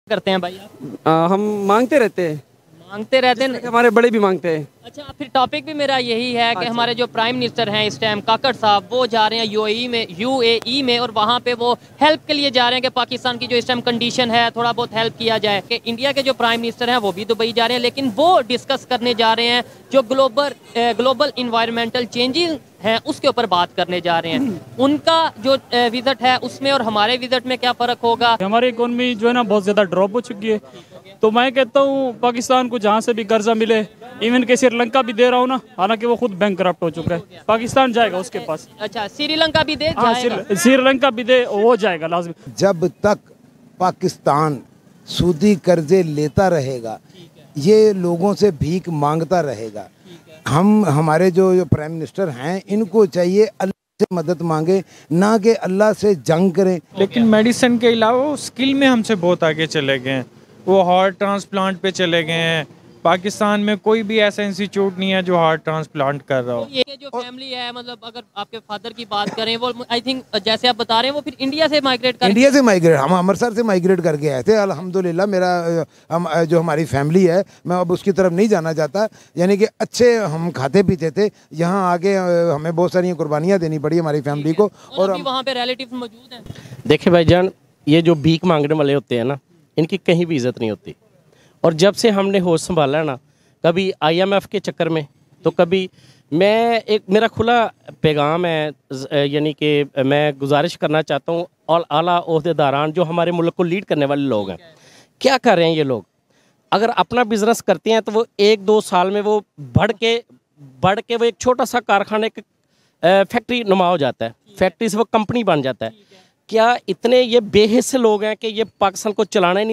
करते हैं भाई आप? हम मांगते रहते हैं। मांगते रहते हैं। हमारे बड़े भी मांगते हैं। अच्छा, फिर टॉपिक भी मेरा यही है कि हमारे जो प्राइम मिनिस्टर हैं इस टाइम काकड़ साहब, वो जा रहे हैं यूएई में और वहाँ पे वो हेल्प के लिए जा रहे हैं कि पाकिस्तान की जो इस टाइम कंडीशन है थोड़ा बहुत हेल्प किया जाए। कि इंडिया के जो प्राइम मिनिस्टर हैं वो भी दुबई जा रहे हैं, लेकिन वो डिस्कस करने जा रहे हैं जो ग्लोबल इन्वायरमेंटल चेंजेस हैं उसके ऊपर बात करने जा रहे हैं। उनका जो विजिट है उसमें और हमारे विजिट में क्या फ़र्क होगा? हमारी इकोनॉमी जो है ना बहुत ज़्यादा ड्रॉप हो चुकी है, तो मैं कहता हूँ पाकिस्तान को जहाँ से भी कर्जा मिले, इवन के श्रीलंका भी दे रहा हूँ ना, हालांकि वो खुद बैंकरप्ट हो चुका है, पाकिस्तान जाएगा उसके पास। अच्छा, श्रीलंका भी दे जाएगा? श्रीलंका भी दे, वो जाएगा लाजमी। जब तक पाकिस्तान सूदी कर्जे लेता रहेगा, ये लोगों से भीख मांगता रहेगा, हमारे जो प्राइम मिनिस्टर हैं इनको चाहिए अल्लाह से मदद मांगे, ना कि अल्लाह से जंग करें। लेकिन मेडिसिन के अलावा वो स्किल में हमसे बहुत आगे चले गए हैं। वो हार्ट ट्रांसप्लांट पे चले गए हैं। पाकिस्तान में कोई भी ऐसा इंस्टीट्यूट नहीं है जो हार्ट ट्रांसप्लांट कर रहा हो। ये जो फैमिली है, मतलब अगर आपके फादर की बात करें, वो आई थिंक जैसे आप बता रहे हैं वो फिर इंडिया से माइग्रेट हम अमृतसर से माइग्रेट करके आए थे। अल्हम्दुलिल्लाह मेरा जो हमारी फैमिली है, मैं अब उसकी तरफ नहीं जाना चाहता। यानी कि अच्छे हम खाते पीते थे, यहाँ आके हमें बहुत सारी कुर्बानियाँ देनी पड़ी हमारी फैमिली को। और वहाँ पे रिलेटिव मौजूद हैं। देखिए भाईजान, ये जो भीख मांगने वाले होते हैं ना, इनकी कहीं भी इज्जत नहीं होती। और जब से हमने होश संभाला है ना, कभी IMF के चक्कर में, तो कभी मेरा खुला पैगाम है, यानी कि मैं गुजारिश करना चाहता हूँ और आला ओहदेदारान जो हमारे मुल्क को लीड करने वाले लोग हैं, क्या कर रहे हैं ये लोग? अगर अपना बिजनेस करते हैं तो वो 1-2 साल में वो बढ़ के वो एक छोटा सा कारखाने फैक्ट्री नुमा हो जाता है, फैक्ट्री से वो कंपनी बन जाता है। क्या इतने ये बेहिस्से लोग हैं कि ये पाकिस्तान को चला ही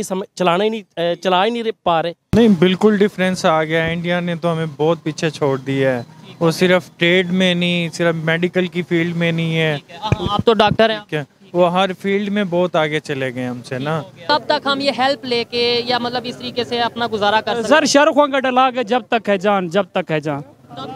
नहीं पा रहे? नहीं, बिल्कुल डिफरेंस आ गया। इंडिया ने तो हमें बहुत पीछे छोड़ दिया है। वो सिर्फ ट्रेड में नहीं, सिर्फ मेडिकल की फील्ड में नहीं है। आप तो डॉक्टर हैं, वो हर फील्ड में बहुत आगे चले गए हमसे ना। कब तक हम ये हेल्प लेके या मतलब इस तरीके से अपना गुजारा कर सकते? सर, शाहरुख खान का डायलॉग है, जब तक है जान, जब तक है जान, तब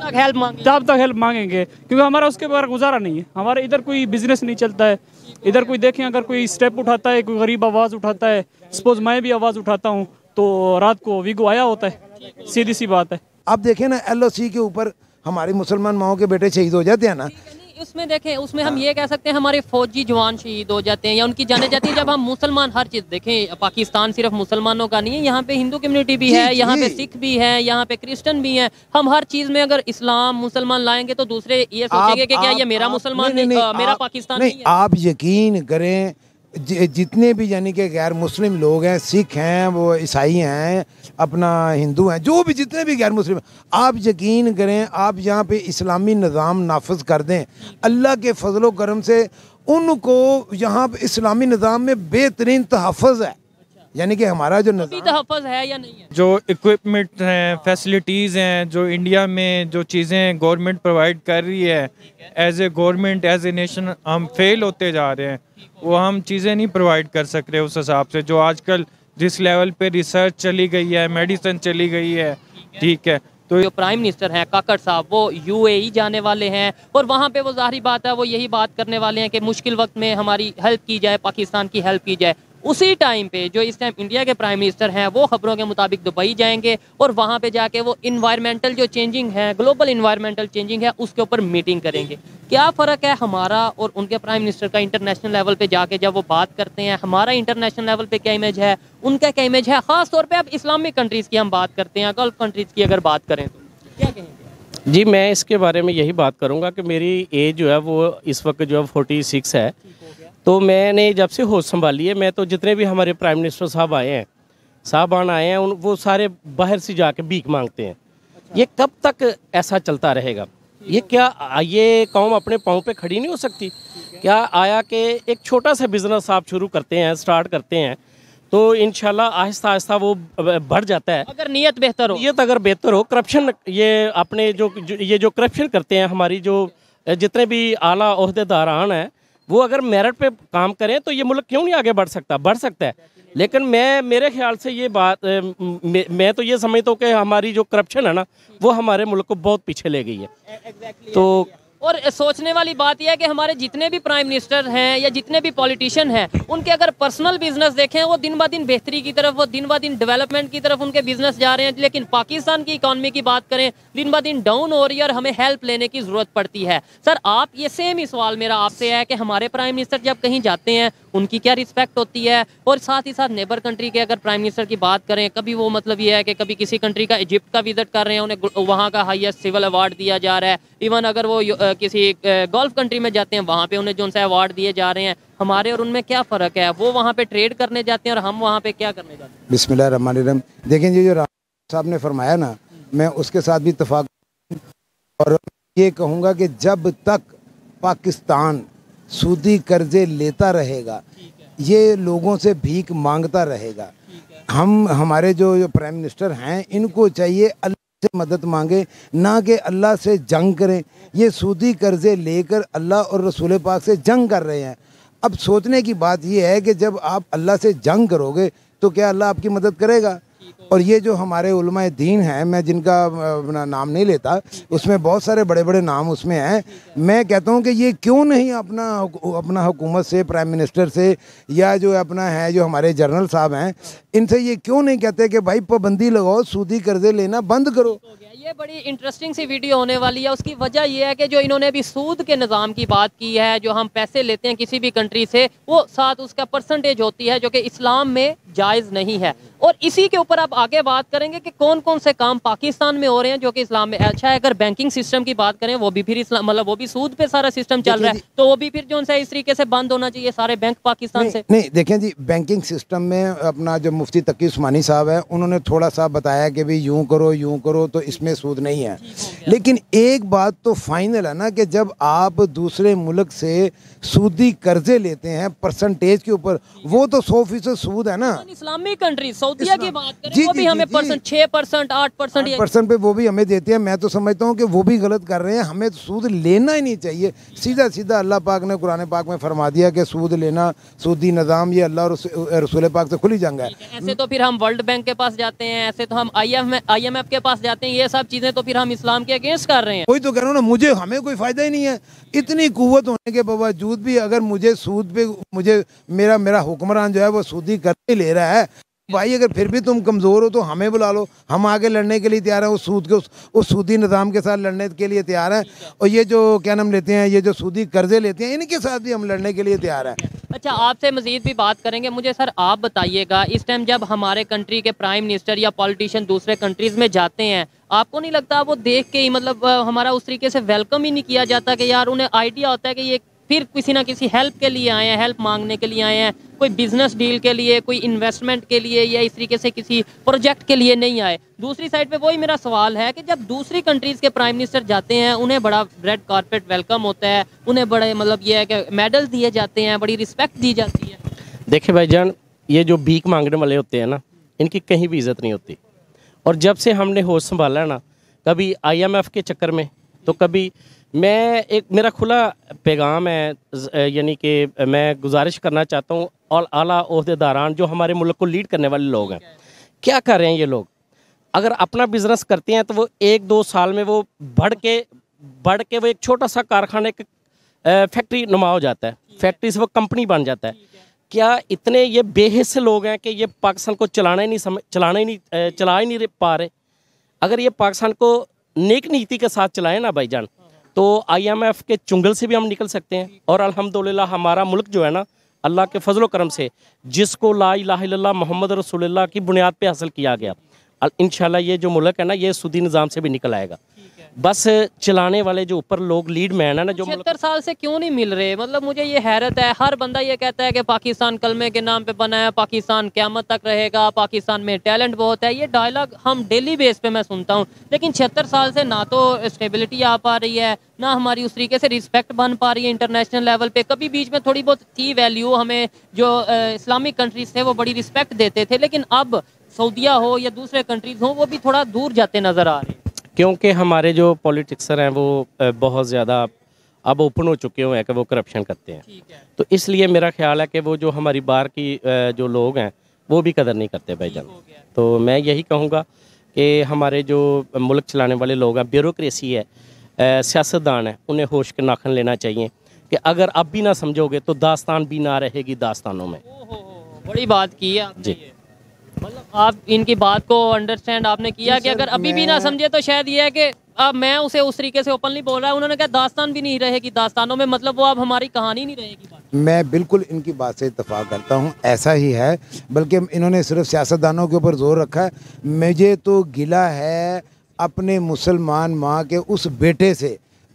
तक हेल्प मांगेंगे, क्योंकि हमारा उसके बगैर गुजारा नहीं है। हमारे इधर कोई बिजनेस नहीं चलता है। इधर कोई देखें, अगर कोई स्टेप उठाता है, कोई गरीब आवाज़ उठाता है, सपोज मैं भी आवाज़ उठाता हूँ, तो रात को वीगो आया होता है। सीधी सी बात है। आप देखें ना, LOC के ऊपर हमारी मुसलमान माओं के बेटे शहीद हो जाते हैं ना। उसमें देखें, उसमें हम ये कह सकते हैं हमारे फौजी जवान शहीद हो जाते हैं या उनकी जाने जाती है। जब हम मुसलमान, हर चीज़ देखें, पाकिस्तान सिर्फ मुसलमानों का नहीं है, यहाँ पे हिंदू कम्युनिटी भी है, यहाँ पे सिख भी है, यहाँ पे क्रिश्चियन भी है। हम हर चीज़ में अगर इस्लाम मुसलमान लाएंगे तो दूसरे ये सोचेंगे कि क्या ये मेरा मुसलमान नहीं, मेरा पाकिस्तान नहीं है। आप यकीन करें, जितने भी यानी कि गैर मुस्लिम लोग हैं, सिख हैं, वो ईसाई हैं, अपना हिंदू हैं, जो भी जितने भी गैर मुस्लिम, आप यकीन करें, आप यहाँ पे इस्लामी निज़ाम नाफिज कर दें, अल्लाह के फजलो करम से उनको यहाँ पे इस्लामी निज़ाम में बेहतरीन तहफ़्फ़ुज़ है। यानी कि हमारा जो तहफ़्फ़ुज़ है या नहीं है, जो इक्विपमेंट हैं, फैसिलिटीज़ हैं, जो इंडिया में जो चीज़ें गवर्नमेंट प्रोवाइड कर रही है, as a government, as a nation हम फेल होते जा रहे हैं। वो हम चीज़ें नहीं प्रोवाइड कर सक रहे उस हिसाब से जो आजकल जिस लेवल पे रिसर्च चली गई है, मेडिसिन चली गई है। ठीक है, तो जो प्राइम मिनिस्टर हैं काकड़ साहब, वो UAE जाने वाले हैं और वहाँ पे वो ज़ाहिर बात है वो यही बात करने वाले हैं कि मुश्किल वक्त में हमारी हेल्प की जाए, पाकिस्तान की हेल्प की जाए। उसी टाइम पे जो इस टाइम इंडिया के प्राइम मिनिस्टर हैं वो खबरों के मुताबिक दुबई जाएंगे और वहाँ पे जाके वो इन्वायरमेंटल जो चेंजिंग है, ग्लोबल इन्वायरमेंटल चेंजिंग है, उसके ऊपर मीटिंग करेंगे। क्या फ़र्क है हमारा और उनके प्राइम मिनिस्टर का इंटरनेशनल लेवल पे जाके जब वो बात करते हैं? हमारा इंटरनेशनल लेवल पे क्या इमेज है, उनका क्या इमेज है? ख़ास तौर पर अब इस्लामिक कंट्रीज़ की हम बात करते हैं, गल्फ कंट्रीज़ की अगर बात करें तो क्या कहेंगे? जी, मैं इसके बारे में यही बात करूँगा कि मेरी एज जो है वो इस वक्त जो है 46 है। तो मैंने जब से होश संभाली है, मैं तो जितने भी हमारे प्राइम मिनिस्टर साहबान आए हैं वो सारे बाहर से जाके भीख मांगते हैं। ये कब तक ऐसा चलता रहेगा? ये कौम अपने पाँव पे खड़ी नहीं हो सकती? क्या आया कि एक छोटा सा बिजनेस आप शुरू करते हैं, स्टार्ट करते हैं, तो इंशाल्लाह आहिस्ता आहिस्ता वो बढ़ जाता है, अगर नीयत बेहतर हो। नीयत अगर बेहतर हो। करप्शन, ये अपने जो करप्शन करते हैं, हमारी जो जितने भी आला ओहदेदारान हैं, वो अगर मेरिट पे काम करें तो ये मुल्क क्यों नहीं आगे बढ़ सकता है। लेकिन मेरे ख्याल से ये बात मैं तो ये समझता हूँ कि हमारी जो करप्शन है ना, वो हमारे मुल्क को बहुत पीछे ले गई है। तो और सोचने वाली बात यह है कि हमारे जितने भी प्राइम मिनिस्टर हैं या जितने भी पॉलिटिशियन हैं, उनके अगर पर्सनल बिजनेस देखें, वो दिन ब दिन बेहतरी की तरफ, वो दिन ब दिन डेवलपमेंट की तरफ उनके बिजनेस जा रहे हैं। लेकिन पाकिस्तान की इकॉनमी की बात करें, दिन ब दिन डाउन हो रही है और हमें हेल्प लेने की ज़रूरत पड़ती है। सर, आप ये सेम ही सवाल मेरा आपसे है कि हमारे प्राइम मिनिस्टर जब कहीं जाते हैं उनकी क्या रिस्पेक्ट होती है, और साथ ही साथ नेबर कंट्री के अगर प्राइम मिनिस्टर की बात करें, कभी वो मतलब ये है कि कभी किसी कंट्री का इजिप्ट का विजिट कर रहे हैं, उन्हें वहाँ का हाईएस्ट सिविल अवार्ड दिया जा रहा है। इवन अगर वो किसी गल्फ कंट्री में जाते हैं, वहाँ पे उन्हें जो सा अवार्ड दिए जा रहे हैं। हमारे और उनमें क्या फ़र्क है? वो वहाँ पे ट्रेड करने जाते हैं और हम वहाँ पे क्या करने जाते हैं? बिस्मिल्लाहिर्रहमानिर्रहीम। देखें जी, जो राम साहब ने फरमाया ना, मैं उसके साथ भी इत्तेफाक और ये कहूँगा कि जब तक पाकिस्तान सूदी कर्जे लेता रहेगा, ये लोगों से भीख मांगता रहेगा। हमारे जो प्राइम मिनिस्टर हैं, इनको चाहिए अल्लाह से मदद मांगे, ना कि अल्लाह से जंग करें। ये सूदी कर्जे लेकर अल्लाह और रसूल पाक से जंग कर रहे हैं। अब सोचने की बात ये है कि जब आप अल्लाह से जंग करोगे तो क्या अल्लाह आपकी मदद करेगा? और ये जो हमारे उलमाए दीन हैं, मैं जिनका नाम नहीं लेता, उसमें बहुत सारे बड़े बड़े नाम उसमें हैं। मैं कहता हूँ कि ये क्यों नहीं अपना हुकूमत से, प्राइम मिनिस्टर से, या जो अपना है जो हमारे जनरल साहब हैं, इनसे ये क्यों नहीं कहते कि भाई पाबंदी लगाओ, सूदी कर्जे लेना बंद करो। ये बड़ी इंटरेस्टिंग सी वीडियो होने वाली है। उसकी वजह यह है कि जो इन्होंने अभी सूद के निज़ाम की बात की है, जो हम पैसे लेते हैं किसी भी कंट्री से, वो साथ उसका परसेंटेज होती है जो कि इस्लाम में जायज़ नहीं है। और इसी के ऊपर आप आगे बात करेंगे कि कौन कौन से काम पाकिस्तान में हो रहे हैं जो कि इस्लाम में अच्छा है। अगर बैंकिंग सिस्टम की बात करें, वो भी फिर इस्लाम, मतलब वो भी सूद पे सारा सिस्टम चल रहा है, तो वो भी फिर जो है इस तरीके से बंद होना चाहिए सारे बैंक पाकिस्तान से। नहीं, देखें जी, बैंकिंग सिस्टम में अपना जो मुफ्ती तकी उस्मानी साहब है, उन्होंने थोड़ा सा बताया कि भाई यूँ करो तो इसमें सूद नहीं है। लेकिन एक बात तो फाइनल है ना कि जब आप दूसरे मुल्क से सूदी कर्जे लेते हैं परसेंटेज के ऊपर, वो तो 100% सूद है ना। इस्लामी कंट्री सऊदीया की बात करें, वो भी हमें 6%, 8% पे वो भी हमें देते हैं। मैं तो समझता हूँ कि वो भी गलत कर रहे हैं। हमें तो सूद लेना ही नहीं चाहिए। सीधा अल्लाह पाक ने कुरान पाक में फरमा दिया कि सूद लेना, सूदी निज़ाम, ये अल्लाह और रसूल पाक से खुली जंग है। ऐसे तो फिर हम वर्ल्ड बैंक के पास जाते हैं, ऐसे तो हम IMF के पास जाते हैं। ये सब चीज़ें तो फिर हम इस्लाम के अगेंस्ट कर रहे हैं। वही तो कह रहा हूँ ना, हमें कोई फ़ायदा ही नहीं है। इतनी कुव्वत होने के बावजूद भी अगर मुझे सूद पे मेरा हुक्मरान जो है वो सूदी करके ले रहा है, भाई अगर फिर भी तुम कमज़ोर हो तो हमें बुला लो, हम आगे लड़ने के लिए तैयार हैं। उस सूदी निज़ाम के साथ लड़ने के लिए तैयार हैं। और ये जो क्या नाम लेते हैं, ये जो सूदी कर्जे लेते हैं, इनके साथ भी हम लड़ने के लिए तैयार हैं। अच्छा, आपसे मज़ीद भी बात करेंगे। मुझे सर आप बताइएगा, इस टाइम जब हमारे कंट्री के प्राइम मिनिस्टर या पॉलिटिशियन दूसरे कंट्रीज़ में जाते हैं, आपको नहीं लगता वो देख के ही मतलब हमारा उस तरीके से वेलकम ही नहीं किया जाता कि यार उन्हें आइडिया होता है कि ये फिर किसी ना किसी हेल्प के लिए आए हैं, हेल्प मांगने के लिए आए हैं, कोई बिजनेस डील के लिए, कोई इन्वेस्टमेंट के लिए, या इस तरीके से किसी प्रोजेक्ट के लिए नहीं आए। दूसरी साइड पे वही मेरा सवाल है कि जब दूसरी कंट्रीज़ के प्राइम मिनिस्टर जाते हैं, उन्हें बड़ा रेड कारपेट वेलकम होता है, उन्हें बड़े मतलब ये है कि मेडल दिए जाते हैं, बड़ी रिस्पेक्ट दी जाती है। देखिए भाईजान, ये जो भीख मांगने वाले होते हैं ना, इनकी कहीं भी इज़्ज़त नहीं होती। और जब से हमने होश संभाला है ना, कभी IMF के चक्कर में, तो कभी मेरा खुला पैगाम है, यानी कि मैं गुजारिश करना चाहता हूँ और आला ओहदेदारान जो हमारे मुल्क को लीड करने वाले लोग हैं, क्या कर रहे हैं ये लोग? अगर अपना बिजनेस करते हैं तो वो 1-2 साल में वो बढ़ के वो एक छोटा सा कारखाने फैक्ट्री नुमा हो जाता है, फैक्ट्री से वो कंपनी बन जाता है। क्या इतने ये बेहिस लोग हैं कि ये पाकिस्तान को चला ही नहीं पा रहे? अगर ये पाकिस्तान को नेक नीति के साथ चलाएं ना भाईजान, तो IMF के चुंगल से भी हम निकल सकते हैं। और अल्हम्दुलिल्लाह हमारा मुल्क जो है ना, अल्लाह के फजल करम से, जिसको ला इलाहा इल्लल्लाह मोहम्मद रसूलुल्लाह की बुनियाद पे हासिल किया गया, इंशाल्लाह ये जो मुल्क है ना, ये सूदी निज़ाम से भी निकल आएगा। बस चलाने वाले जो ऊपर लोग लीड मैन है ना, जो 76 साल से क्यों नहीं मिल रहे? मतलब मुझे ये हैरत है। हर बंदा ये कहता है कि पाकिस्तान कलमे के नाम पे बना है, पाकिस्तान क़यामत तक रहेगा, पाकिस्तान में टैलेंट बहुत है। ये डायलॉग हम डेली बेस पे मैं सुनता हूँ, लेकिन 76 साल से ना तो स्टेबिलिटी आ पा रही है, ना हमारी उस तरीके से रिस्पेक्ट बन पा रही है इंटरनेशनल लेवल पे। कभी बीच में थोड़ी बहुत थी वैल्यू, हमें जो इस्लामिक कंट्रीज थे वो बड़ी रिस्पेक्ट देते थे, लेकिन अब सऊदीया हो या दूसरे कंट्रीज हो, वो भी थोड़ा दूर जाते नज़र आ रहे हैं। क्योंकि हमारे जो पॉलिटिक्सर हैं वो बहुत ज़्यादा अब ओपन हो चुके हुए हैं कि वो करप्शन करते हैं। तो इसलिए मेरा ख्याल है कि वो जो हमारी बाहर की जो लोग हैं वो भी कदर नहीं करते भाईजान। तो मैं यही कहूँगा कि हमारे जो मुल्क चलाने वाले लोग हैं, ब्यूरोक्रेसी है, सियासतदान हैं उन्हें होश के नाखन लेना चाहिए कि अगर अब भी ना समझोगे तो दास्तान भी ना रहेगी दास्तानों में। बड़ी बात की है आपने जी। ये। मतलब आप इनकी बात को अंडरस्टैंड आपने किया कि अगर अभी भी ना समझे तो शायद ये है कि अब मैं उसे उस तरीके से ओपनली बोल रहा है, उन्होंने कहा दास्तान भी नहीं रहेगी दास्तानों में, मतलब वो अब हमारी कहानी नहीं रहेगी। मैं बिल्कुल इनकी बात से इत्तेफाक करता हूँ, ऐसा ही है। बल्कि इन्होंने सिर्फ सियासतदानों के ऊपर जोर रखा है। मुझे तो गिला है अपने मुसलमान माँ के उस बेटे से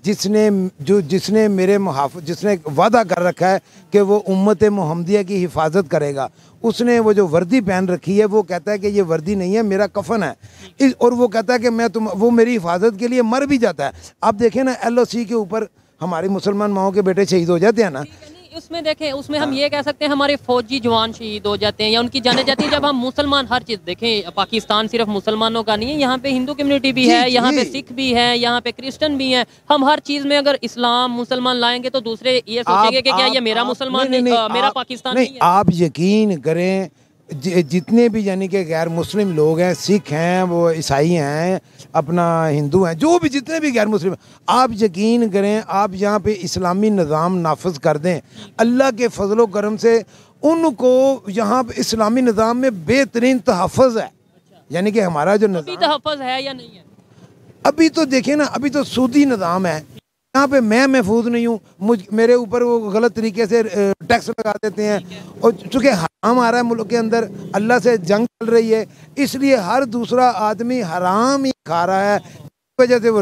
जिसने मेरे जिसने वादा कर रखा है कि वो उम्मत मोहम्मदिया की हिफाजत करेगा। उसने वो जो वर्दी पहन रखी है वो कहता है कि ये वर्दी नहीं है, मेरा कफन है, और वो कहता है कि वो मेरी हिफाजत के लिए मर भी जाता है। आप देखें ना LOC के ऊपर हमारी मुसलमान माओं के बेटे शहीद हो जाते हैं ना। उसमें देखें, उसमें हम ये कह सकते हैं हमारे फौजी जवान शहीद हो जाते हैं या उनकी जाने जाती है। जब हम मुसलमान हर चीज़ देखें, पाकिस्तान सिर्फ मुसलमानों का नहीं है, यहाँ पे हिंदू कम्युनिटी भी है, यहाँ पे सिख भी है, यहाँ पे क्रिश्चियन भी है। हम हर चीज़ में अगर इस्लाम मुसलमान लाएंगे तो दूसरे ये सोचेंगे कि क्या ये मेरा मुसलमान नहीं, मेरा पाकिस्तान नहीं है। आप यकीन करें जितने भी यानी कि गैर मुस्लिम लोग हैं, सिख हैं, वो ईसाई हैं, अपना हिंदू हैं, जो भी जितने भी गैर मुस्लिम, आप यकीन करें आप यहाँ पे इस्लामी निज़ाम नाफिज कर दें, अल्लाह के फजलो करम से उनको यहाँ पे इस्लामी निज़ाम में बेहतरीन तहफ़्फ़ुज़ है। यानी कि हमारा जो निज़ाम तहफ़्फ़ुज़ है या नहीं है, अभी तो देखिए ना, अभी तो सूदी निज़ाम है। यहाँ पे मैं महफूज नहीं हूँ, मेरे ऊपर वो गलत तरीके से टैक्स लगा देते हैं, और चूँकि हराम आ रहा है मुल्क के अंदर, अल्लाह से जंग चल रही है, इसलिए हर दूसरा आदमी हराम ही खा रहा है। इस वजह से वो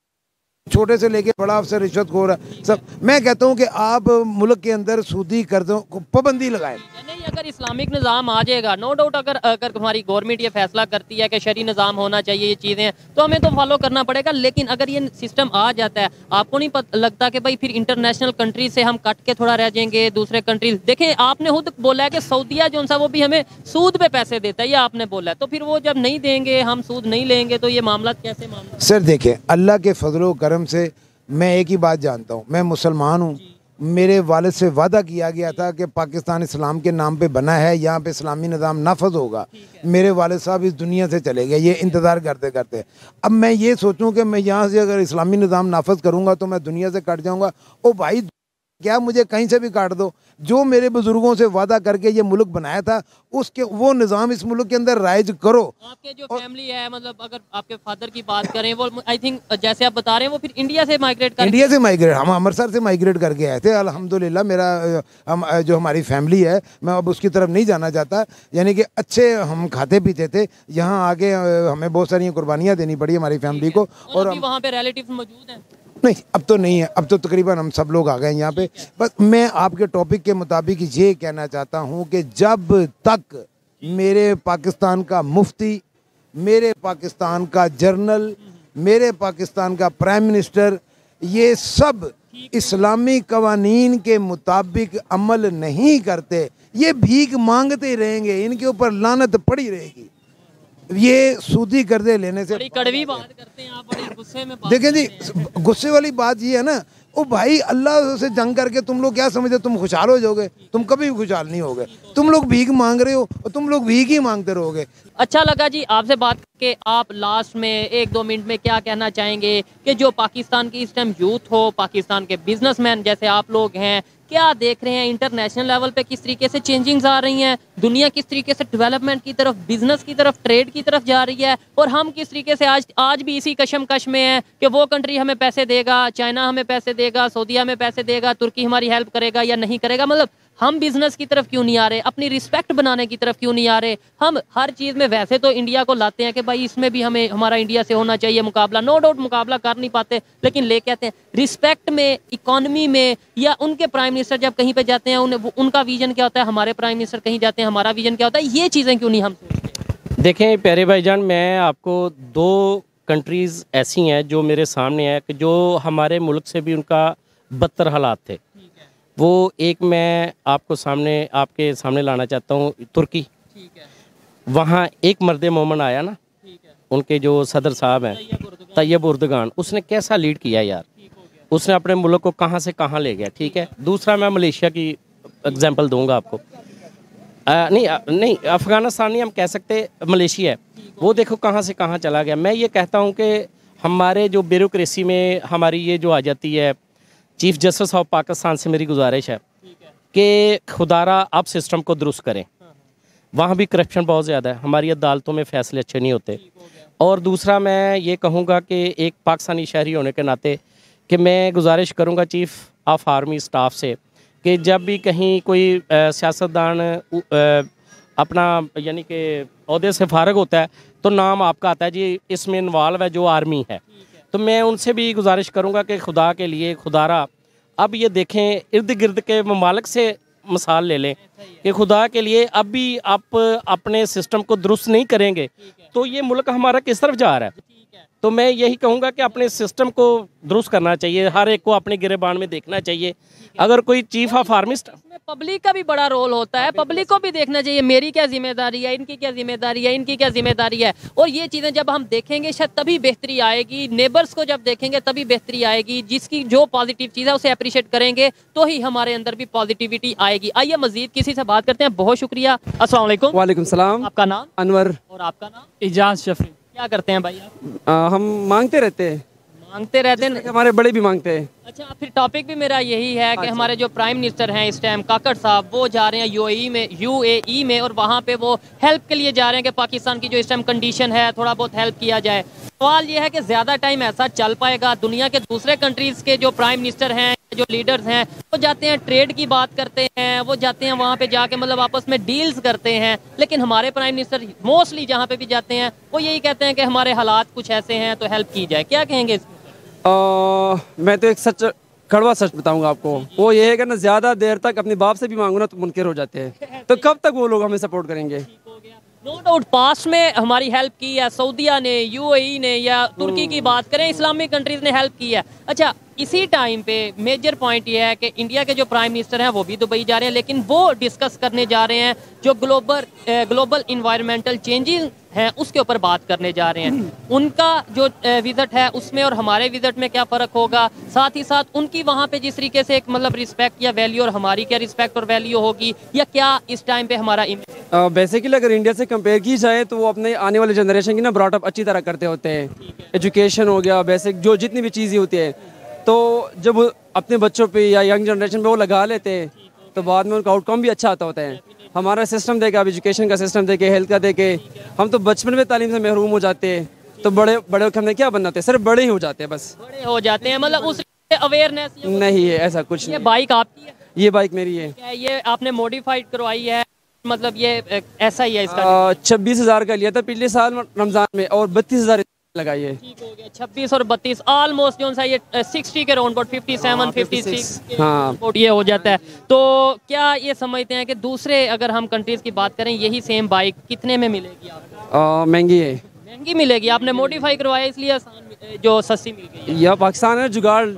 छोटे से लेके बड़ा अफसर रिश्वत खो रहा है सब। मैं कहता हूँ कि आप मुल्क के अंदर सूदी कर्जों को पाबंदी लगाएं। नहीं, अगर इस्लामिक निज़ाम आ जाएगा, नो डाउट, अगर हमारी गवर्नमेंट ये फैसला करती है कि शरी निज़ाम होना चाहिए, ये चीज़ें तो हमें तो फॉलो करना पड़ेगा। लेकिन अगर ये सिस्टम आ जाता है, आपको नहीं लगता कि भाई फिर इंटरनेशनल कंट्री से हम कट के थोड़ा रह जाएंगे, दूसरे कंट्रीज देखें। आपने खुद बोला है कि सऊदीया जो सा वो भी हमें सूद पे पैसे देता है, ये आपने बोला है, तो फिर वो जब नहीं देंगे, हम सूद नहीं लेंगे, तो ये मामला कैसे मामला? सर देखिए, अल्लाह के फजलो करम से मैं एक ही बात जानता हूँ, मैं मुसलमान हूँ। मेरे वालिद से वादा किया गया था कि पाकिस्तान इस्लाम के नाम पे बना है, यहाँ पे इस्लामी निज़ाम नाफज होगा। मेरे वालिद साहब इस दुनिया से चले गए, ये इंतज़ार करते करते। अब मैं ये सोचूं कि मैं यहाँ से अगर इस्लामी निज़ाम नाफज करूँगा तो मैं दुनिया से कट जाऊँगा। ओ भाई, क्या मुझे कहीं से भी काट दो, जो मेरे बुजुर्गों से वादा करके ये मुल्क बनाया था उसके वो निज़ाम इस मुल्क के अंदर राइज करो। आपके जो फैमिली है, मतलब अगर आपके फादर की बात करें, वो आई थिंक जैसे आप बता रहे हैं वो फिर इंडिया से माइग्रेट हम अमृतसर से माइग्रेट करके आए थे। अल्हम्दुलिल्लाह मेरा जो हमारी फैमिली है, मैं अब उसकी तरफ नहीं जाना चाहता। यानी कि अच्छे हम खाते पीते थे, यहाँ आके हमें बहुत सारी कुर्बानियाँ देनी पड़ी हमारी फैमिली को। और वहाँ पे रिलेटिव्स मौजूद हैं? नहीं, अब तो नहीं है, अब तो तकरीबन हम सब लोग आ गए यहाँ पे। बस मैं आपके टॉपिक के मुताबिक ये कहना चाहता हूँ कि जब तक मेरे पाकिस्तान का मुफ्ती, मेरे पाकिस्तान का जर्नल, मेरे पाकिस्तान का प्राइम मिनिस्टर ये सब इस्लामी कवानीन के मुताबिक अमल नहीं करते, ये भीख मांगते रहेंगे, इनके ऊपर लानत पड़ी रहेगी। ये सूदी कर्जे लेने से बड़ी कड़वी बात करते हैं आप, बड़ी गुस्से में देखें जी, गुस्से वाली बात ये है ना, ओ भाई, अल्लाह से जंग करके तुम लोग क्या समझते तुम खुशहाल हो जाओगे? तुम कभी भी खुशहाल नहीं होगे। तुम लोग भीख मांग रहे हो और तुम लोग भीख ही मांगते रहोगे। अच्छा लगा जी आपसे बात करके। आप लास्ट में 1-2 मिनट में क्या कहना चाहेंगे कि जो पाकिस्तान की इस टाइम यूथ हो, पाकिस्तान के बिजनेसमैन जैसे आप लोग हैं, क्या देख रहे हैं इंटरनेशनल लेवल पे किस तरीके से चेंजिंग्स आ रही हैं, दुनिया किस तरीके से डेवलपमेंट की तरफ, बिजनेस की तरफ, ट्रेड की तरफ जा रही है, और हम किस तरीके से आज भी इसी कशमकश में हैं कि वो कंट्री हमें पैसे देगा, चाइना हमें पैसे देगा, सऊदीया हमें पैसे देगा, तुर्की हमारी हेल्प करेगा या नहीं करेगा। मतलब हम बिजनेस की तरफ क्यों नहीं आ रहे, अपनी रिस्पेक्ट बनाने की तरफ क्यों नहीं आ रहे? हम हर चीज़ में वैसे तो इंडिया को लाते हैं कि भाई इसमें भी हमें हमारा इंडिया से होना चाहिए मुकाबला, नो डाउट मुकाबला कर नहीं पाते, लेकिन ले कहते हैं रिस्पेक्ट में, इकोनॉमी में, या उनके प्राइम मिनिस्टर जब कहीं पे जाते हैं उनका विजन क्या होता है, हमारे प्राइम मिनिस्टर कहीं जाते हैं हमारा विजन क्या होता है, ये चीज़ें क्यों नहीं हम सोचते? देखें प्यारे भाईजान, मैं आपको 2 कंट्रीज़ ऐसी हैं जो मेरे सामने है कि जो हमारे मुल्क से भी उनका बदतर हालात थे। वो एक मैं आपके सामने लाना चाहता हूँ, तुर्की। वहाँ एक मर्द मोमन आया ना, उनके जो सदर साहब हैं तैयब उर्दगान, उसने कैसा लीड किया यार, उसने अपने मुल्क को कहाँ से कहाँ ले गया। ठीक है, दूसरा मैं मलेशिया की एग्जांपल दूंगा आपको। नहीं अफ़गानिस्तान नहीं हम कह सकते, मलेशिया है, वो देखो कहाँ से कहाँ चला गया। मैं ये कहता हूँ कि हमारे जो ब्यूरोक्रेसी में हमारी ये जो आ जाती है, चीफ जस्टिस ऑफ पाकिस्तान से मेरी गुजारिश है कि खुदारा आप सिस्टम को दुरुस्त करें। वहाँ भी करप्शन बहुत ज़्यादा है, हमारी अदालतों में फ़ैसले अच्छे नहीं होते। और दूसरा मैं ये कहूँगा कि एक पाकिस्तानी शहरी होने के नाते कि मैं गुजारिश करूँगा चीफ़ ऑफ आर्मी स्टाफ से कि जब भी कहीं कोई सियासतदान अपना यानी कि ओहदे से फारग होता है तो नाम आपका आता है जी इसमें इन्वॉल्व है जो आर्मी है। तो मैं उनसे भी गुजारिश करूँगा कि खुदा के लिए खुदारा अब ये देखें, इर्द गिर्द के ममालिक से मिसाल ले लें कि खुदा के लिए अब भी आप अपने सिस्टम को दुरुस्त नहीं करेंगे तो ये मुल्क हमारा किस तरफ जा रहा है। तो मैं यही कहूँगा कि अपने सिस्टम को दुरुस्त करना चाहिए, हर एक को अपने गिरेबान में देखना चाहिए। अगर कोई चीफ ऑफ आर्मी पब्लिक का भी बड़ा रोल होता है, पब्लिक को भी देखना चाहिए मेरी क्या जिम्मेदारी है, इनकी क्या जिम्मेदारी है, इनकी क्या जिम्मेदारी है। और ये चीज़ें जब हम देखेंगे शायद तभी बेहतरी आएगी, नेबर्स को जब देखेंगे तभी बेहतरी आएगी। जिसकी जो पॉजिटिव चीज़ है उसे अप्रिशिएट करेंगे तो ही हमारे अंदर भी पॉजिटिविटी आएगी। आइए मजीद किसी से बात करते हैं। बहुत शुक्रिया। अस्सलाम वालेकुम। वालेकुम सलाम। आपका नाम? अनवर। और आपका नाम? इजाज़ शफी। क्या करते हैं भाई आप? हम मांगते रहते हैं। मांगते रहते हैं? हमारे बड़े भी मांगते हैं। अच्छा, फिर टॉपिक भी मेरा यही है कि हमारे जो प्राइम मिनिस्टर हैं इस टाइम काकड़ साहब, वो जा रहे हैं यूएई में और वहाँ पे वो हेल्प के लिए जा रहे हैं कि पाकिस्तान की जो इस टाइम कंडीशन है थोड़ा बहुत हेल्प किया जाए। सवाल ये है कि ज़्यादा टाइम ऐसा चल पाएगा? दुनिया के दूसरे कंट्रीज़ के जो प्राइम मिनिस्टर हैं, जो लीडर्स हैं, वो जाते हैं ट्रेड की बात करते हैं, वो जाते हैं वहाँ पे जाके मतलब आपस में डील्स करते हैं। लेकिन हमारे प्राइम मिनिस्टर मोस्टली जहाँ पे भी जाते हैं वो यही कहते हैं कि हमारे हालात कुछ ऐसे हैं तो हेल्प की जाए। क्या कहेंगे इसमें? मैं तो एक सच कड़वा सच बताऊंगा आपको, वो ये है कि ना ज़्यादा देर तक अपने बाप से भी मांगो ना तो मुनकिर हो जाते हैं, तो कब तक वो लोग हमें सपोर्ट करेंगे। नो डाउट पास्ट में हमारी हेल्प की है, सऊदीया ने, यूएई ने या तुर्की की बात करें, इस्लामिक कंट्रीज ने हेल्प की है। अच्छा, इसी टाइम पे मेजर पॉइंट ये है कि इंडिया के जो प्राइम मिनिस्टर हैं वो भी दुबई जा रहे हैं, लेकिन वो डिस्कस करने जा रहे हैं जो ग्लोबल इन्वायरमेंटल चेंजेस हैं उसके ऊपर बात करने जा रहे हैं। उनका जो विजिट है उसमें और हमारे विजिट में क्या फ़र्क होगा, साथ ही साथ उनकी वहाँ पे जिस तरीके से एक मतलब रिस्पेक्ट या वैल्यू और हमारी क्या रिस्पेक्ट और वैल्यू होगी, या क्या इस टाइम पे हमारा बेसिकली अगर इंडिया से कंपेयर की जाए तो वो अपने आने वाले जनरेशन की ना ब्रॉटअप अच्छी तरह करते होते हैं। एजुकेशन हो गया, बेसिक जो जितनी भी चीज़ें होती है, तो जब वो अपने बच्चों पे या यंग जनरेशन पे वो लगा लेते हैं तो बाद में उनका आउटकम भी अच्छा आता होता है। हमारा सिस्टम देखे, अब एजुकेशन का सिस्टम देखे, हेल्थ का देखे, हम तो बचपन में तालीम से महरूम हो जाते हैं, तो बड़े बड़े होकर हमने क्या बनना होता है, सिर्फ बड़े ही हो जाते हैं, बस बड़े हो जाते हैं। मतलब उस अवेयरनेस नहीं है, ऐसा कुछ नहीं। बाइक आपकी है? ये बाइक मेरी है। क्या ये आपने मॉडिफाइड करवाई है? मतलब ये ऐसा ही है इसका? 26,000 का लिया था पिछले साल रमजान में और 32,000 लगाई है। ठीक हो गया, 26 और 32 ऑलमोस्ट जो ये 60 के राउंड अबाउट 57 56 हाँ ये हो जाता है। तो क्या ये समझते हैं कि दूसरे अगर हम कंट्रीज की बात करें यही सेम बाइक कितने में मिलेगी आपको? महंगी है। महंगी मिलेगी, आपने मॉडिफाई करवाया इसलिए आसान जो सस्ती मिल गई है। यह पाकिस्तान है, जुगाड़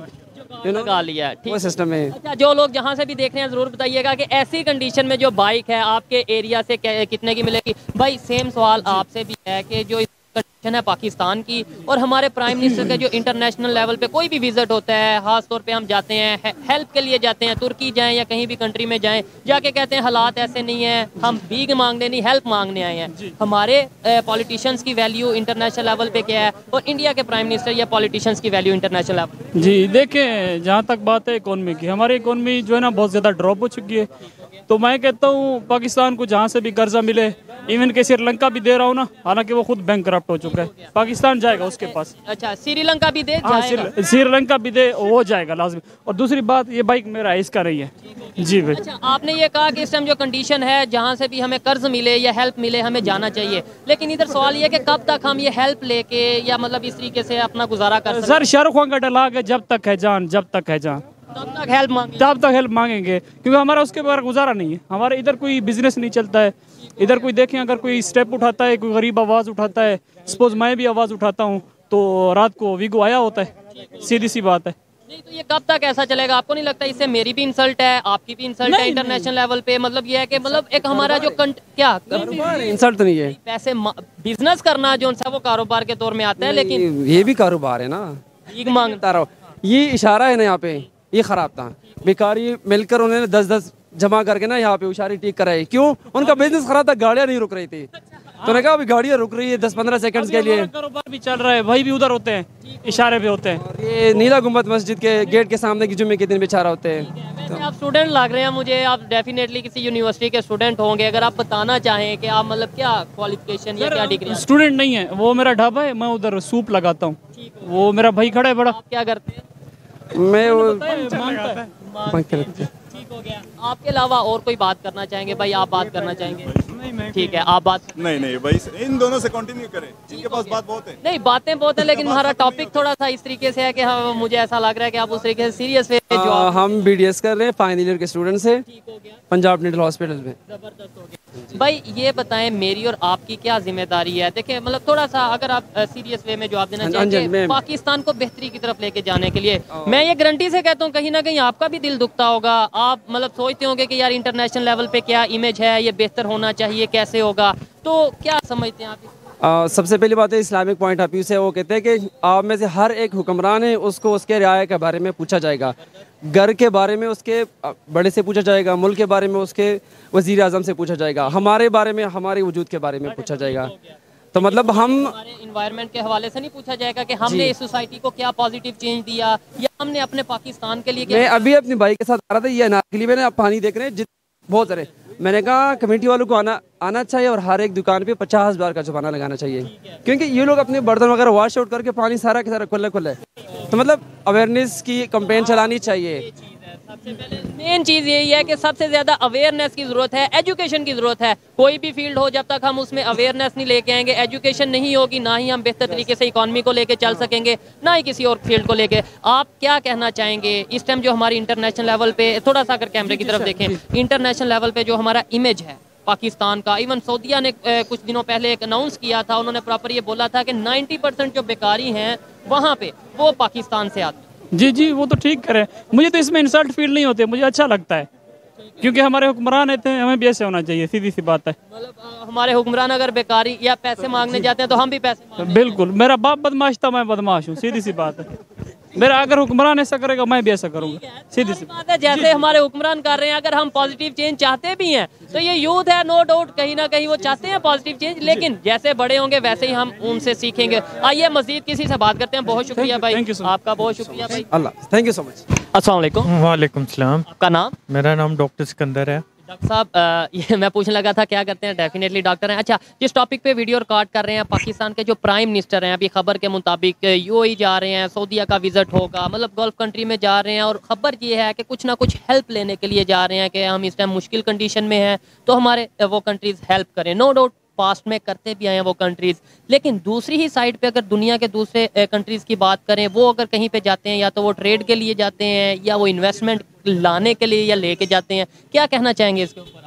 लगा लिया, ठीक सिस्टम है। अच्छा, जो लोग जहाँ से भी देख रहे हैं जरूर बताइएगा कि ऐसी कंडीशन में जो बाइक है आपके एरिया से कितने की मिलेगी। भाई सेम सवाल आपसे भी है कि जो कंडीशन है पाकिस्तान की और हमारे प्राइम मिनिस्टर का जो इंटरनेशनल लेवल पे कोई भी विजिट होता है, खास तौर पे हम जाते हैं हेल्प के लिए जाते हैं, तुर्की जाएं या कहीं भी कंट्री में जाएं, जाके कहते हैं हालात ऐसे नहीं है, हम भीख मांगने नहीं हेल्प मांगने आए हैं। हमारे पॉलिटिशियंस की वैल्यू इंटरनेशनल लेवल पे क्या है और इंडिया के प्राइम मिनिस्टर या पॉलिटिशियंस की वैल्यू इंटरनेशनल लेवल? जी देखें, जहाँ तक बात है इकोनॉमी की, हमारी इकोनॉमी जो है ना बहुत ज़्यादा ड्रॉप हो चुकी है। तो मैं कहता हूँ पाकिस्तान को जहाँ से भी कर्जा मिले, इवन के श्रीलंका भी दे रहा हूँ ना, हालांकि वो खुद बैंकरप्ट हो चुका है, पाकिस्तान जाएगा उसके पास। अच्छा, श्रीलंका भी दे? हाँ, श्रीलंका भी दे, वो जाएगा लाजमी। और दूसरी बात, ये बाइक मेरा है, इसका नहीं है। जी भाई। अच्छा, आपने ये कहा कि इस टाइम जो कंडीशन है जहाँ से भी हमें कर्ज मिले या हेल्प मिले हमें जाना चाहिए, लेकिन इधर सवाल ये है कि कब तक हम ये हेल्प लेके या मतलब इस तरीके से अपना गुजारा कर सकते हैं? सर शाहरुख खान का डायलॉग है, जब तक है जान, जब तक है जान तब तक हेल्प मांगेंगे। तब तक हेल्प मांगेंगे, क्योंकि हमारा उसके बगैर गुजारा नहीं है। हमारे इधर कोई बिजनेस नहीं चलता है। इधर कोई देखें, अगर कोई स्टेप उठाता है, कोई गरीब आवाज़ उठाता है, सपोज मैं भी आवाज़ उठाता हूँ तो रात को वीगो आया होता है, सीधी सी बात है। नहीं तो ये कब तक ऐसा चलेगा? आपको नहीं लगता इससे मेरी भी इंसल्ट है, आपकी भी इंसल्ट है इंटरनेशनल लेवल पे? मतलब ये है कि मतलब एक हमारा जो क्या इंसल्ट तो नहीं है, पैसे बिजनेस करना जो वो कारोबार के तौर में आता है, लेकिन ये भी कारोबार है ना। भीख मांगता रहो, ये इशारा है ना, यहाँ पे ये खराब था। भिखारी मिलकर उन्होंने 10-10 जमा करके ना यहाँ पे उशारी ठीक कराई। क्यों? उनका बिजनेस खराब था, गाड़ियाँ नहीं रुक रही थी। तो ने कहा अभी गाड़ियाँ रुक रही है 10-15 सेकंड्स के लिए। कारोबार भी चल रहा है, भाई भी उधर होते हैं, इशारे पे होते हैं। और ये नीला गुंबद मस्जिद के गेट के सामने की जुम्मे के दिन बेचारा होते हैं। वैसे आप स्टूडेंट लग रहे हैं मुझे, आप डेफिनेटली किसी यूनिवर्सिटी के स्टूडेंट होंगे। अगर आप बताना चाहें कि आप मतलब क्या क्वालिफिकेशन या क्या डिग्री? स्टूडेंट नहीं है, वो मेरा ढाबा है, मैं उधर सूप लगाता हूँ, वो मेरा भाई खड़ा है बड़ा। आप क्या करते हैं? मैं वो ठीक हो गया। आपके अलावा और कोई बात करना चाहेंगे? भाई आप बात करना चाहेंगे? ठीक है, आप बात। नहीं भाई, इन दोनों से कंटिन्यू करें, जिनके पास बात बहुत है। नहीं, बातें बहुत है, लेकिन हमारा टॉपिक थोड़ा सा इस तरीके से है कि हाँ, मुझे ऐसा लग रहा है कि आप उस तरीके से सीरियस वे जो हम BDS कर रहे हैं, फाइनल ईयर के स्टूडेंट से पंजाब डेंटल हॉस्पिटल में। जबरदस्त हो गया। भाई ये बताएं, मेरी और आपकी क्या जिम्मेदारी है? देखिए मतलब थोड़ा सा अगर आप सीरियस वे में जवाब देना चाहेंगे पाकिस्तान को बेहतरी की तरफ लेके जाने के लिए, मैं ये गारंटी से कहता हूँ कहीं ना कहीं आपका भी दिल दुखता होगा। आप मतलब सोचते होंगे कि यार इंटरनेशनल लेवल पे क्या इमेज है, ये बेहतर होना चाहिए, कैसे होगा? तो क्या समझते हैं आप? सबसे पहली बात है इस्लामिक पॉइंट ऑफ व्यू से वो कहते हैं कि आप में से हर एक हुक्मरान है उसको उसके रियाया के बारे में पूछा जाएगा, घर के बारे में उसके बड़े से पूछा जाएगा, मुल्क के बारे में उसके वज़ीर आज़म से पूछा जाएगा, हमारे बारे में हमारे वजूद के बारे में पूछा जाएगा। तो मतलब हम हमारे इन्वायरमेंट के हवाले से नहीं पूछा जाएगा कि हमने इस सोसाइटी को क्या पॉजिटिव चेंज दिया या हमने अपने पाकिस्तान के लिए क्या। मैं अभी अपनी भाई के साथ आ रहा था, ये अनार के लिए मैंने आप पानी देख रहे हैं बहुत सारे, मैंने कहा कमेटी वालों को आना चाहिए और हर एक दुकान पे 50 बार का जुर्माना लगाना चाहिए, क्योंकि ये लोग अपने बर्तन वगैरह वॉश आउट करके पानी सारा के सारा खुला है। तो मतलब अवेयरनेस की कैंपेन चलानी चाहिए। सबसे पहले मेन चीज़ यही है कि सबसे ज़्यादा अवेयरनेस की ज़रूरत है, एजुकेशन की ज़रूरत है। कोई भी फील्ड हो, जब तक हम उसमें अवेयरनेस नहीं लेके आएंगे, एजुकेशन नहीं होगी, ना ही हम बेहतर तरीके से इकॉनमी को लेके चल सकेंगे, ना ही किसी और फील्ड को लेके। आप क्या कहना चाहेंगे इस टाइम जो हमारी इंटरनेशनल लेवल पे, थोड़ा सा अगर कैमरे की तरफ देखें, इंटरनेशनल लेवल पे जो हमारा इमेज है पाकिस्तान का, इवन सऊदीया ने कुछ दिनों पहले एक अनाउंस किया था, उन्होंने प्रॉपर ये बोला था कि 90% जो बेकारी हैं वहाँ पे वो पाकिस्तान से आते हैं। जी, वो तो ठीक करें, मुझे तो इसमें इंसल्ट फील नहीं होते, मुझे अच्छा लगता है, क्योंकि हमारे हुक्मरान रहते हैं, हमें भी ऐसे होना चाहिए, सीधी सी बात है। मतलब हमारे हुक्मरान अगर बेकारी या पैसे मांगने जाते हैं तो हम भी पैसे मांगते हैं। बिल्कुल, मेरा बाप बदमाश था, मैं बदमाश हूँ, सीधी सी बात है। मेरा अगर हुक्मरान ऐसा करेगा मैं भी ऐसा करूँगा, सीधी सी बात है। जैसे हमारे हुक्मरान कर रहे हैं, अगर हम पॉजिटिव चेंज चाहते भी हैं तो ये यूथ है, नो डाउट कहीं ना कहीं वो चाहते हैं पॉजिटिव चेंज, लेकिन जैसे बड़े होंगे वैसे ही हम उनसे सीखेंगे। आइए मजीद किसी से बात करते हैं। बहुत शुक्रिया भाई, आपका बहुत शुक्रिया भाई। Allah, thank you so much. अस्सलाम वालेकुम। वालेकुम सलाम। आपका नाम? मेरा नाम डॉक्टर सिकंदर है। डॉक्टर साहब, ये मैं पूछने लगा था क्या करते हैं? डेफिनेटली डॉक्टर हैं। अच्छा, जिस टॉपिक पे वीडियो रिकॉर्ड कर रहे हैं, पाकिस्तान के जो प्राइम मिनिस्टर हैं, अभी खबर के मुताबिक UAE जा रहे हैं, सऊदीया का विजिट होगा, मतलब गल्फ कंट्री में जा रहे हैं, और खबर ये है कि कुछ ना कुछ हेल्प लेने के लिए जा रहे हैं कि हम इस टाइम मुश्किल कंडीशन में हैं तो हमारे वो कंट्रीज़ हेल्प करें। नो डाउट पास्ट में करते भी आए हैं वो कंट्रीज़, लेकिन दूसरी ही साइड पे अगर दुनिया के दूसरे कंट्रीज़ की बात करें, वो अगर कहीं पे जाते हैं या तो वो ट्रेड के लिए जाते हैं या वो इन्वेस्टमेंट लाने के लिए या लेके जाते हैं। क्या कहना चाहेंगे इसके ऊपर आप?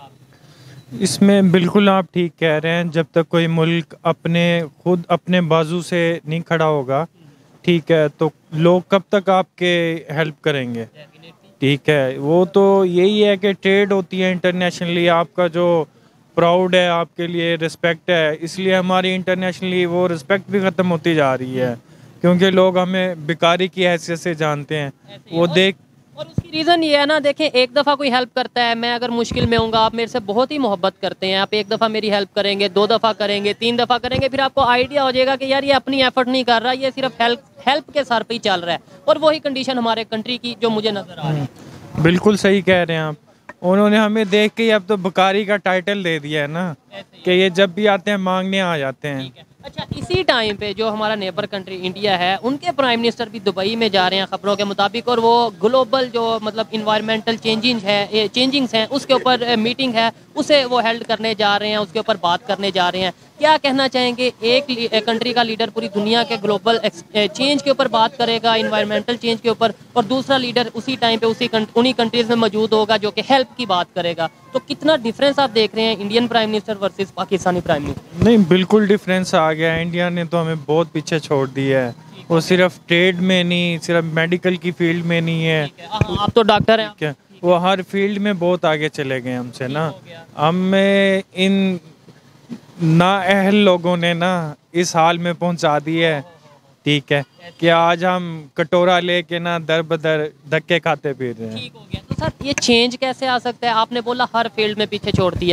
इसमें बिल्कुल आप ठीक कह रहे हैं, जब तक कोई मुल्क खुद अपने बाजू से नहीं खड़ा होगा, ठीक है, तो लोग कब तक आपके हेल्प करेंगे? ठीक है, वो तो यही है कि ट्रेड होती है इंटरनेशनली, आपका जो प्राउड है, आपके लिए रिस्पेक्ट है, इसलिए हमारी इंटरनेशनली वो रिस्पेक्ट भी ख़त्म होती जा रही है, क्योंकि लोग हमें भिखारी की हैसियत से जानते हैं। वो देख, और उसकी रीज़न ये है ना, देखें, एक दफ़ा कोई हेल्प करता है, मैं अगर मुश्किल में हूँगा, आप मेरे से बहुत ही मोहब्बत करते हैं, आप एक दफ़ा मेरी हेल्प करेंगे, 2 दफ़ा करेंगे, 3 दफ़ा करेंगे, फिर आपको आइडिया हो जाएगा कि यार ये अपनी एफर्ट नहीं कर रहा, ये सिर्फ हेल्प के सर पे ही चल रहा है। और वही कंडीशन हमारे कंट्री की जो मुझे नज़र आ रही है। बिल्कुल सही कह रहे हैं आप। उन्होंने हमें देख के अब तो भिखारी का टाइटल दे दिया है ना, कि ये जब भी आते हैं मांगने आ जाते हैं। अच्छा, इसी टाइम पे जो हमारा नेबर कंट्री इंडिया है, उनके प्राइम मिनिस्टर भी दुबई में जा रहे हैं खबरों के मुताबिक, और वो ग्लोबल जो मतलब इन्वायरमेंटल चेंजिंग्स हैं उसके ऊपर मीटिंग है, उसे वो हेल्ड करने जा रहे हैं, उसके ऊपर बात करने जा रहे हैं। क्या कहना चाहेंगे, एक कंट्री का लीडर पूरी दुनिया के ग्लोबल चेंज के ऊपर बात करेगा, इन्वायरमेंटल चेंज के ऊपर, और दूसरा लीडर उसी टाइम पे उन्हीं कंट्रीज में मौजूद होगा जो कि हेल्प की बात करेगा, तो कितना डिफरेंस आप देख रहे हैं Indian prime minister versus Pakistani prime minister? नहीं, बिल्कुल डिफरेंस आ गया। इंडिया ने तो हमें बहुत पीछे छोड़ दिया है, वो सिर्फ ट्रेड में नहीं, सिर्फ मेडिकल की फील्ड में नहीं है, आप तो डॉक्टर हैं, क्या वो हर फील्ड में बहुत आगे चले गए हमसे ना। हमें इन नाअहल लोगों ने ना इस हाल में पहुंचा दिया है, ठीक है, कि आज हम कटोरा लेके ना दर बदर धक्के खाते फिर रहे हैं। ठीक हो गया। तो सर, ये चेंज कैसे आ सकता है? आपने बोला हर फील्ड में पीछे छोड़ दिया,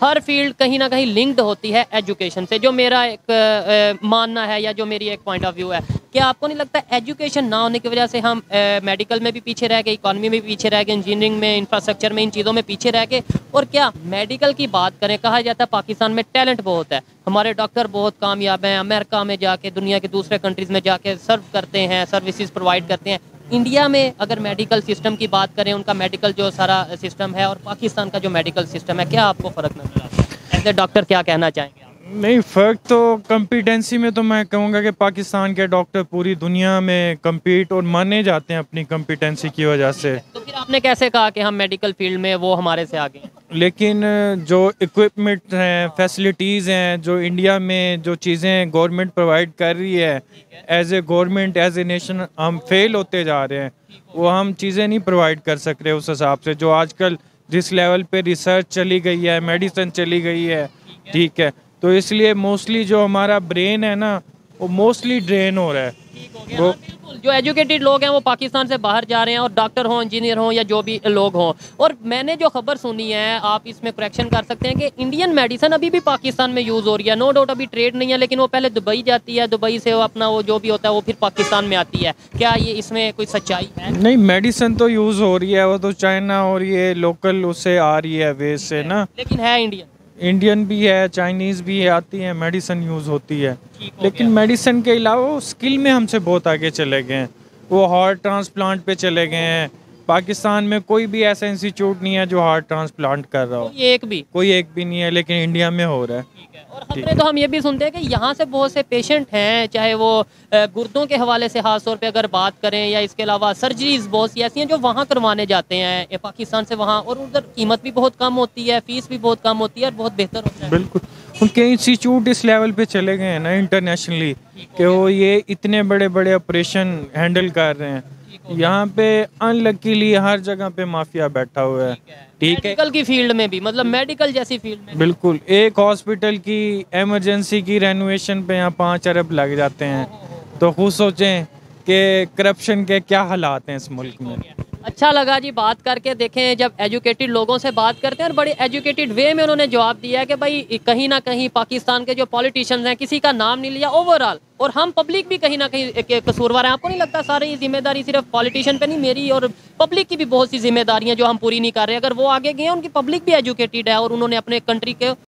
हर फील्ड कहीं ना कहीं लिंक्ड होती है एजुकेशन से, जो मेरा एक मानना है या जो मेरी एक पॉइंट ऑफ व्यू है। क्या आपको नहीं लगता एजुकेशन ना होने की वजह से हम मेडिकल में भी पीछे रह गए, इकॉनमी में भी पीछे रह गए, इंजीनियरिंग में, इंफ्रास्ट्रक्चर में, इन चीज़ों में पीछे रह गए? और क्या मेडिकल की बात करें, कहा जाता है पाकिस्तान में टैलेंट बहुत है, हमारे डॉक्टर बहुत कामयाब हैं, अमेरिका में जाके, दुनिया के दूसरे कंट्रीज़ में जाके सर्व करते हैं, सर्विसेज प्रोवाइड करते हैं। इंडिया में अगर मेडिकल सिस्टम की बात करें, उनका मेडिकल जो सारा सिस्टम है और पाकिस्तान का जो मेडिकल सिस्टम है, क्या आपको फ़र्क नजर आता है? एज ए डॉक्टर क्या कहना चाहेंगे आप? नहीं, फ़र्क तो कम्पिटेंसी में तो मैं कहूँगा कि पाकिस्तान के डॉक्टर पूरी दुनिया में कम्पीट और माने जाते हैं अपनी कम्पिटेंसी की वजह से। तो फिर आपने कैसे कहा कि हम मेडिकल फील्ड में वो हमारे से आगे हैं? लेकिन जो इक्विपमेंट हैं, फैसिलिटीज़ हैं, जो इंडिया में जो चीज़ें गवर्नमेंट प्रोवाइड कर रही है, as a government, as a nation हम फेल होते जा रहे हैं। वो हम चीज़ें नहीं प्रोवाइड कर सक रहे उस हिसाब से जो आजकल जिस लेवल पे रिसर्च चली गई है, मेडिसिन चली गई है, ठीक है। तो इसलिए मोस्टली जो हमारा ब्रेन है ना, वो मोस्टली ड्रेन हो रहा है। वो बिल्कुल, जो एजुकेटेड लोग हैं वो पाकिस्तान से बाहर जा रहे हैं, और डॉक्टर हों, इंजीनियर हों या जो भी लोग हों। और मैंने जो खबर सुनी है, आप इसमें करेक्शन कर सकते हैं, कि इंडियन मेडिसिन अभी भी पाकिस्तान में यूज़ हो रही है। नो डाउट अभी ट्रेड नहीं है, लेकिन वो पहले दुबई जाती है, दुबई से वो अपना वो जो भी होता है वो फिर पाकिस्तान में आती है। क्या ये इसमें कोई सच्चाई है? नहीं, मेडिसिन तो यूज़ हो रही है, वो तो चाइना और ये लोकल उससे आ रही है वे से ना। लेकिन है इंडियन भी है, चाइनीज़ भी है, आती है, मेडिसिन यूज़ होती है। लेकिन मेडिसिन के अलावा वो स्किल में हमसे बहुत आगे चले गए हैं। वो हार्ट ट्रांसप्लांट पे चले गए हैं। पाकिस्तान में कोई भी ऐसा इंस्टीट्यूट नहीं है जो हार्ट ट्रांसप्लांट कर रहा हो, कोई एक भी नहीं है, लेकिन इंडिया में हो रहा है। और खबरें तो हम ये भी सुनते हैं कि यहाँ से बहुत से पेशेंट हैं, चाहे वो गुर्दों के हवाले से खास तौर पे अगर बात करें, या इसके अलावा सर्जरीज बहुत सी ऐसी हैं जो वहाँ करवाने जाते हैं पाकिस्तान से वहाँ, और उधर कीमत भी बहुत कम होती है, फीस भी बहुत कम होती है और बहुत बेहतर होता है। बिल्कुल, उनके इंस्टीट्यूट इस लेवल पे चले गए हैं ना इंटरनेशनली, कि वो ये इतने बड़े बड़े ऑपरेशन हैंडल कर रहे हैं। यहाँ पे अनलकीली हर जगह पे माफिया बैठा हुआ है, ठीक है। मेडिकल की फील्ड में भी, मतलब मेडिकल जैसी फील्ड में बिल्कुल, एक हॉस्पिटल की इमरजेंसी की रेनोवेशन पे यहाँ 5 अरब लग जाते हैं। तो खुद सोचें कि करप्शन के क्या हालात हैं इस मुल्क में। अच्छा लगा जी बात करके। देखें, जब एजुकेटेड लोगों से बात करते हैं और बड़े एजुकेटेड वे में उन्होंने जवाब दिया है कि भाई कहीं ना कहीं पाकिस्तान के जो पॉलिटिशियंस हैं, किसी का नाम नहीं लिया ओवरऑल, और हम पब्लिक भी कहीं ना कहीं कसूरवार हैं। आपको नहीं लगता सारी जिम्मेदारी सिर्फ पॉलिटिशियन पे नहीं, मेरी और पब्लिक की भी बहुत सी जिम्मेदारियां जो हम पूरी नहीं कर रहे? अगर वो आगे गए, उनकी पब्लिक भी एजुकेटेड है और उन्होंने अपने कंट्री के